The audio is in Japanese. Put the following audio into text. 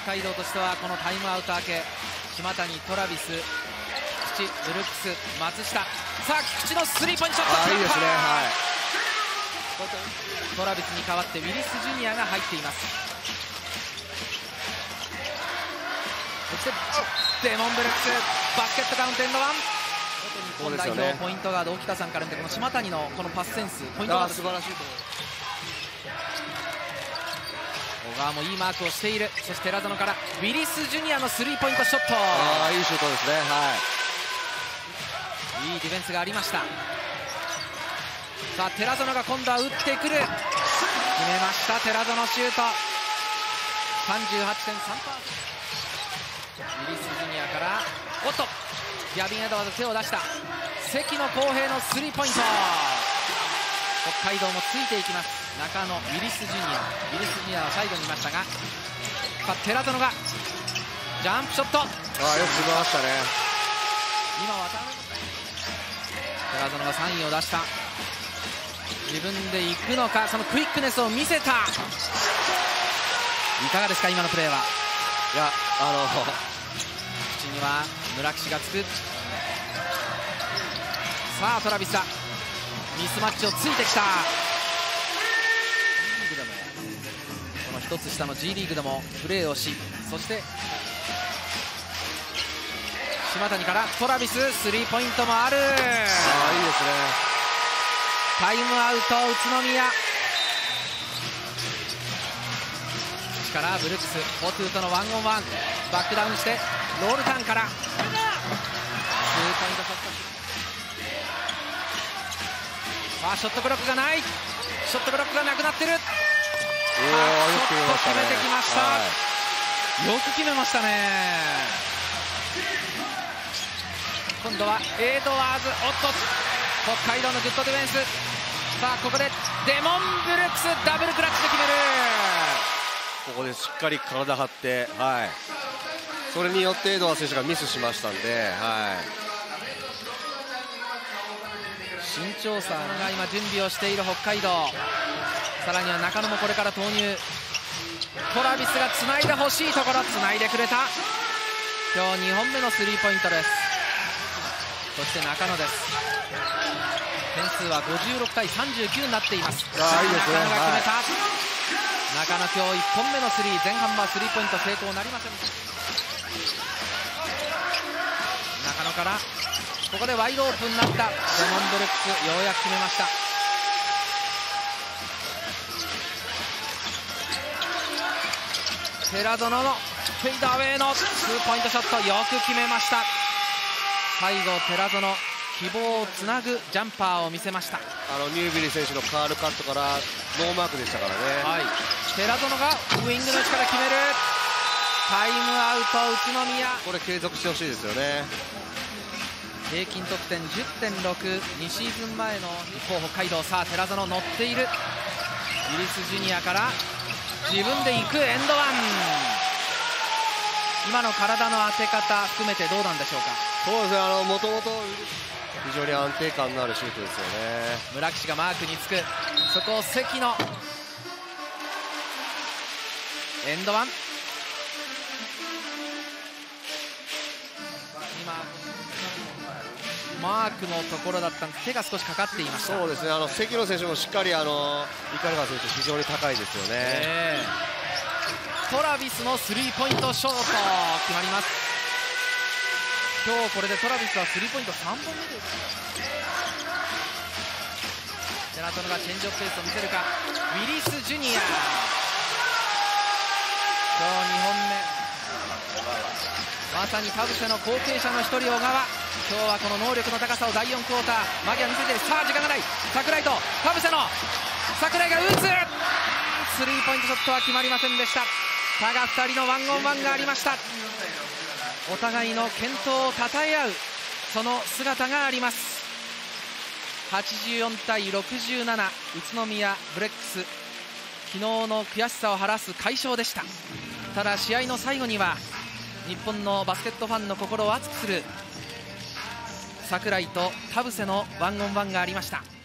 北海道としてはこのタイムアウト明け、島谷、トラビス、菊池、ブルックス、松下、さあ菊池のスリーポイントショット、 いいですね。 トラビスに代わってウィリス・ジュニアが入っています。そしてデモン・ブルックス、バスケットカウントエンドワン。日本代表ポイントガード沖田さんから見て、この島谷のこのパスセンス、ポイントガード素晴らしいと思います。小川もいいマークをしている。そして寺園からウィリス・ジュニアのスリーポイントショット、 いいシュートですね。 いいディフェンスがありました。さあ寺園が今度は打ってくる、決めました。寺園シュート 38.3%。 ウィリス・ジュニアから、おっとギャビン・エドワーズ手を出した。関野公平のスリーポイント、北海道もついていきます。中野、ウィリス・ジュニア、ウィリス・ジュニアはサイドにいましたが、さあ寺園がジャンプショット、よく決めましたね。 今渡辺寺園が3位を出した。自分で行くのか、そのクイックネスを見せた。いかがですか今のプレーは。 いや口には村岸がつく。さあトラビスだ、ミスマッチをついてきた。リーグでもこの一つ下の G リーグでもプレーをし、そして島谷からトラビス、スリーポイントもある。いいですね。タイムアウト宇都宮。からブルックス、フォトゥーとのワンオンワン、バックダウンしてロールターンからツーポイントショット。さあショットブロックがない、ショットブロックがなくなってる。ショット決めてきました。よく決めましたね。今度はエドワーズ、おっと北海道のグッドディフェンス。さあここでデモン・ブルックス、ダブルクラッチで決める。 ここでしっかり体張って、それによってエドワーズ選手がミスしましたんで、 身長差が今準備をしている北海道。さらには中野もこれから投入。トラビスがつないでほしいところ、つないでくれた。今日2本目のスリーポイントです。そして中野です。点数は56対39になっています。中野が決めた。中野今日1本目のスリー、前半はスリーポイント成功なりません。中野からここでワイドオープンになったデモン・ブルックス、ようやく決めました。寺園のフェイダーウェイのツーポイントショット、よく決めました。最後寺園、希望をつなぐジャンパーを見せました。 ニュービリ選手のカールカットからノーマークでしたからね。 寺園がウイングの位置から決める。タイムアウト宇都宮。 これ継続してほしいですよね。 平均得点 10.6、2シーズン前の一方北海道。さあ寺園乗っている。ウィリス・ジュニアから自分で行くエンドワン。今の体の当て方含めてどうなんでしょうか。 そうですね、もともと非常に安定感のあるシュートですよね。 村岸がマークにつく。そこを関のエンドワン。今マークのところだったんです。手が少しかかっていました。 そうですね、関野選手もしっかり鵤選手非常に高いですよね。 トラビスのスリーポイントショート決まります。今日これでトラビスはスリーポイント3本目です。寺園がチェンジオブペースを見せるか。ウィリス・ジュニア、今日2本目。まさに田臥の後継者の一人、小川。今日はこの能力の高さを第4クォーター間際見せている。さあ時間がない。櫻井と田臥の、櫻井が打つ。スリーポイントショットは決まりませんでした。たが2人のワンオンワンがありました。お互いの健闘をたたえ合うその姿があります。84対67、宇都宮ブレックス、昨日の悔しさを晴らす快勝でした。ただ試合の最後には日本のバスケットファンの心を熱くする櫻井と田臥のワンオンワンがありました。